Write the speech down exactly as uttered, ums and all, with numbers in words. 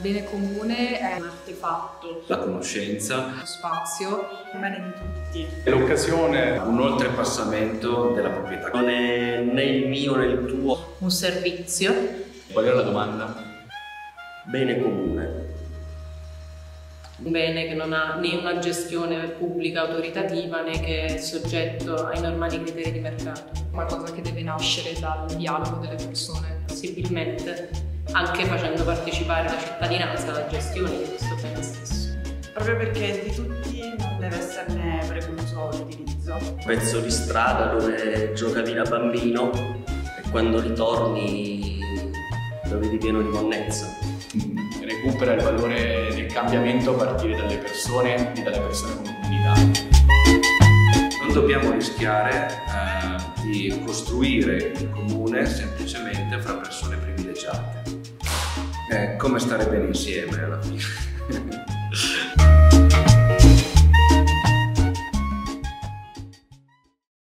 bene comune è un artefatto, la conoscenza, lo spazio, il bene di tutti. È l'occasione, un oltrepassamento della proprietà. Non è né il mio né il tuo. Un servizio. Qual era la domanda? Bene comune. Un bene che non ha né una gestione pubblica autoritativa né che è soggetto ai normali criteri di mercato. Qualcosa che deve nascere dal dialogo delle persone. Possibilmente anche facendo partecipare la cittadinanza alla gestione di questo bene stesso. Proprio perché di tutti non deve esserne precluso l'utilizzo. Un pezzo di strada dove giocavi da bambino e quando ritorni lo vedi pieno di monnezza. Recupera il valore del cambiamento a partire dalle persone e dalle persone con comunità. Non dobbiamo rischiare eh, di costruire il comune semplicemente fra persone privilegiate. È come stare bene insieme alla fine.